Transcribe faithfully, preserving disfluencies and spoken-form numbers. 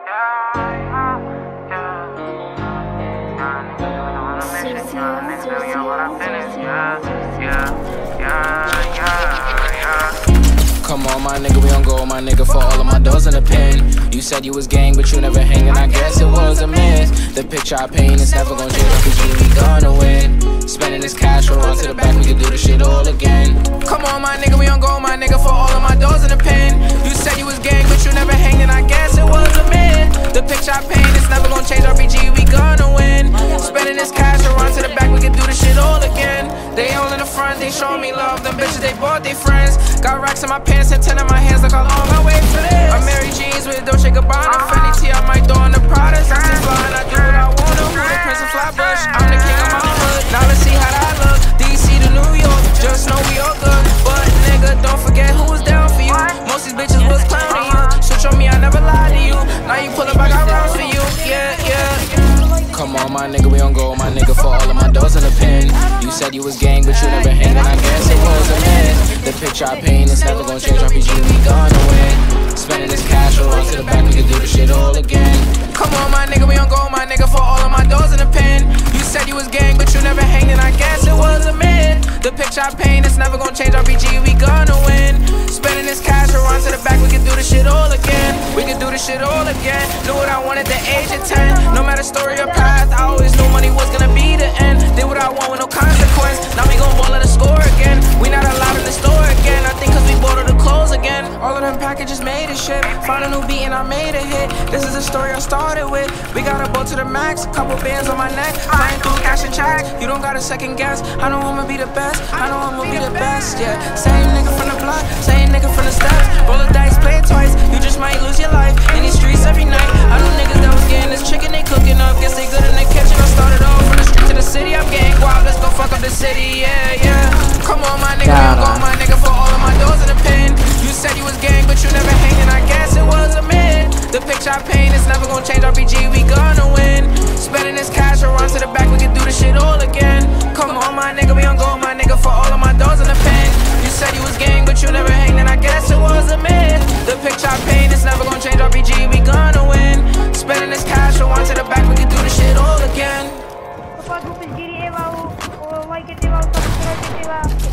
Come on, my nigga, we don't go, my nigga, for all of my doors in the pen. You said you was gang, but you never hangin', I guess it was a miss. The picture I paint is never gon' change, cause you we gonna win. Spending this cash, we'll run to the back, we can do this shit all again. Come on, my nigga, we don't go, my nigga, for all of my doors in the pen. You said you was gang, but you never hangin', I guess it was a myth. The picture I paint is never gon' change, R P G, we gonna win. Spending this cash, we'll run to the back, we can do this shit all again. They all in the front, they showing me love, them bitches, they bought they friends. Got racks in my pants and ten in my hands, like all on my way for this. I'm Mary Jeans with Dolce Gabbana, Fendi T, I might throw on the Prada. Since it's blind, I do what I wanna. Who the Prince of Flatbush? I'm the king of my hood. Now let's see how that look. D C to New York, just know we all good. But nigga, don't forget who was down for you. Most these bitches was clowning you. Switch on me, I never lied to you. Now you pull up, I got rounds for you. Yeah, yeah. Come on, my nigga, we don't go, my nigga, for all of my doors in the pen. You said you was gang, but you never hangin', I guess it was a myth. The picture I paint is never gon' change, R P G, we gonna win. Spending this cash, we'll run to the back, we can do this shit all again. Come on, my nigga, we don't go, my nigga, for all of my doors in the pen. You said you was gang, but you never hangin', I guess it was a myth. The picture I paint is never gon' change, R P G, we gonna win. Spending this cash, we'll run to the back, we can do this shit all again. We can do this shit all again. Knew what I wanted at the age of ten. No matter story or path, I always knew money was gonna be the end. Did what I want with no consequence. Now we gon' ball at the score again. We not allowed in the store again. I think cause we bought all the clothes again. All of them packages made it shit. Found a new beat and I made a hit. This is the story I started with. We got a boat to the max, couple bands on my neck. Flying through cash and checks. You don't gotta second guess. I know I'ma be the best. I know I'ma be the best, yeah. Same nigga from the block, same nigga from the steps. Roll the dice, play it twice. You just might lose your life in these streets every night. I know niggas that was getting this chicken, they cooking up. Guess they good in the kitchen. I started off from the street to the city. I'm getting guap, let's go fuck up the city, yeah, yeah. Come on, my nigga, we don't go, my nigga, for all of my doors in the pen. You said you was gang, but you never hangin', I guess it was a myth. The picture I paint is never gon' change, R P G, we gonna win. Spending this cash, we'll run to the back, we can do this shit all again. Come on, my nigga, we don't go, my nigga, for all of my doors in the pen. You said you was gang, but you never hangin', I guess it was a myth. The picture I paint is never gon' change, R P G, we gonna win. Spending this cash, we'll run to the back, we can do this shit all again. Pode pedir, eu vou, vai que te vai, só que te vai.